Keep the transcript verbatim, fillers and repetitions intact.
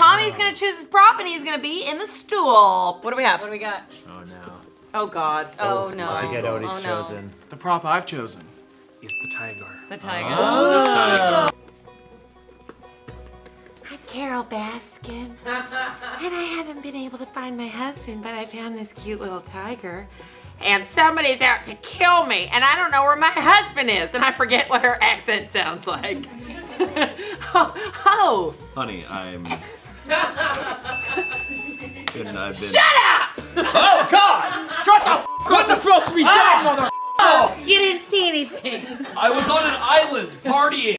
Tommy's gonna choose his prop, and he's gonna be in the stool. What do we have? What do we got? Oh no. Oh God. Oh, oh no. I think I know what he's oh, no. chosen. The prop I've chosen is the tiger. The tiger. Oh. I'm Carol Baskin, and I haven't been able to find my husband, but I found this cute little tiger. And somebody's out to kill me, and I don't know where my husband is, and I forget what her accent sounds like. oh, oh. Honey, I'm... Couldn't I've been... Shut up! Oh God! Shut the f What the fuck we done, mother? You didn't see anything. I was on an island partying.